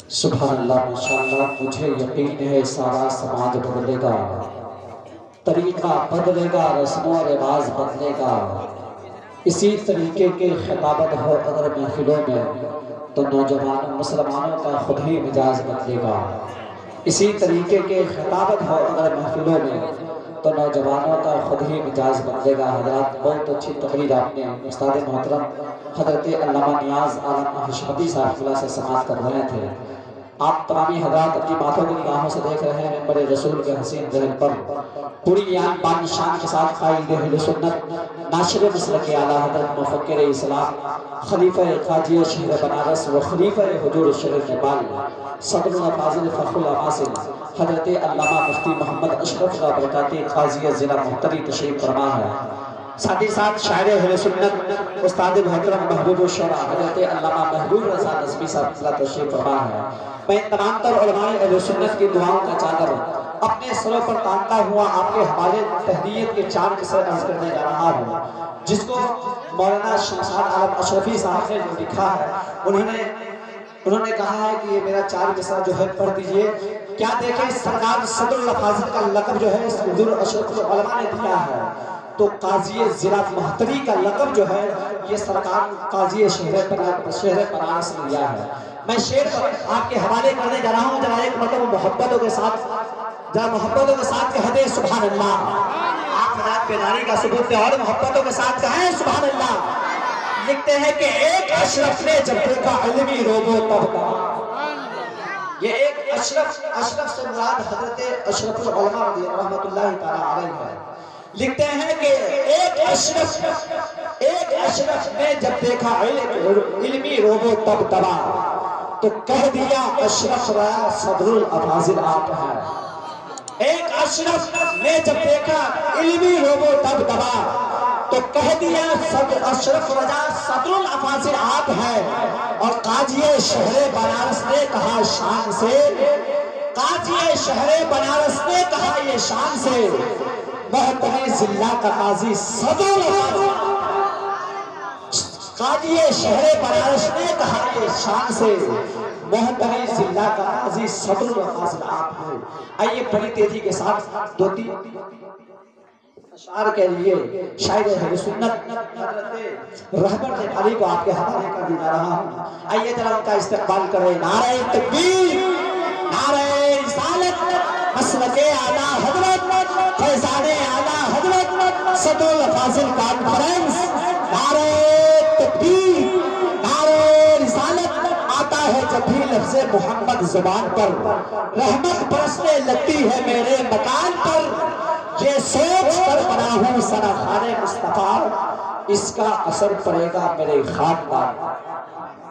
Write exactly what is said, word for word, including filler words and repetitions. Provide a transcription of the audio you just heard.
سبحان اللہ ماشاءاللہ مجھے یقین ہے سارا سماج بدلے گا، طریقہ بدلے گا، رسم و رواج بدلے گا۔ اسی طریقے کے خطابت ہو اگر محفلوں میں تو نوجوان مسلمانوں کا خود ہی مزاج بدلے گا۔ اسی طریقے کے خطابت ہو اگر محفلوں میں تو نوجوانوں کا خود ہی مزاج بدلے گا۔ حضرات بہت اچھی تقریر آپ نے استاد محترم حضرت علامہ نیاز عالم حشمتی صاحب اللہ سے سماعت کر رہے تھے۔ آپ تمامی حضرات اپنی باتوں کی نگاہوں سے دیکھ رہے ہیں ممبر رسول کے حسین ذہن پر پوری یان بان شان کے ساتھ قائد اہل سنت ناشر مسلک اعلیٰ حضرت مفکر اسلام خلیفہ قاضی شہر بنارس و خلیفہ حضور شہر نیپال صدر فاضل فخر العماصل حضرت علامہ مفتی محمد اشرف کا برکاتی قاضی ضلع محتری تشریف فرما ہے۔ ساتھ ہی ساتھ شاعر اہل سنت استاد محترم محبوب الشعراء حضرت علامہ محبوب رضا نظمی صاحب اللہ تشریف فرما ہے۔ میں تمام تر علماء اہل سنت کی دعاؤں کا چادر اپنے سروں پر تانتا ہوا آپ کے حوالے تہنیت کے چار قصے عرض کرنے جا رہا ہوں، جس کو مولانا شمشاد عالم اشرفی صاحب نے جو لکھا ہے انہوں نے انہوں نے کہا ہے کہ یہ میرا چار قصہ جو ہے پڑھ دیجئے۔ کیا دیکھیں سرکار صدر الافاضل کا لقب جو ہے حضور اشرف العلماء نے دیا ہے، تو قاضی ضلع محتری کا لقب جو ہے یہ سرکار قاضی شہر بنارس نے دیا ہے۔ میں شعر آپ کے حوالے کرنے جا رہا ہوں، ذرا ایک مرتبہ محبتوں کے ساتھ ذرا محبتوں کے ساتھ کہہ دیں سبحان اللہ۔ آپ حضرات بیداری کا ثبوت دیں اور محبتوں کے ساتھ کہیں سبحان اللہ۔ لکھتے ہیں کہ ایک اشرف نے جب دیکھا علمی روبو تب کا، یہ ایک اشرف اشرف سے مراد حضرت اشرف العلماء رحمت اللہ تعالی علیہ ہے۔ لکھتے ہیں کہ ایک اشرف ایک اشرف نے جب دیکھا علمی روبو تب تبا، تو کہہ دیا اشرف را صدر الافاضل آپ ہے۔ ایک اشرف نے جب دیکھا علمی روبو تب تبا، تو کہہ دیا اشرف رضا صدر الافاضل آپ ہے۔ اور قاضی شہر بنارس نے کہا شان سے، قاضی شہر بنارس نے کہا یہ شان سے، محتمی ضلع کا قاضی صدر الافاضل، قاضی شہر بنارس نے کہا یہ شان سے، محتمی ضلع کا قاضی صدر الافاضل آپ ہیں۔ آئیے بڑی تیزی کے ساتھ دو تین اشعار کے لیے شاعر اہل سنت حضرت رہبر نیپالی کو آپ کے حوالے کر دی جا رہا ہوں۔ آئیے ذرا ان کا استقبال کریں۔ نعرہ تکبیر، نعرہ رسالت، مسلک اعلیٰ حضرت، فیضان اعلیٰ حضرت، صدر الافاضل کانفرنس۔ نعرہ تکبیر، نعرہ رسالت، آتا ہے جب بھی لفظ محمد زبان پر، رحمت برسنے لگتی ہے میرے مکان پر۔ یہ سوچ کر بنا ہوں سراخان مصطفیٰ، اس کا اثر پڑے گا میرے خاندان۔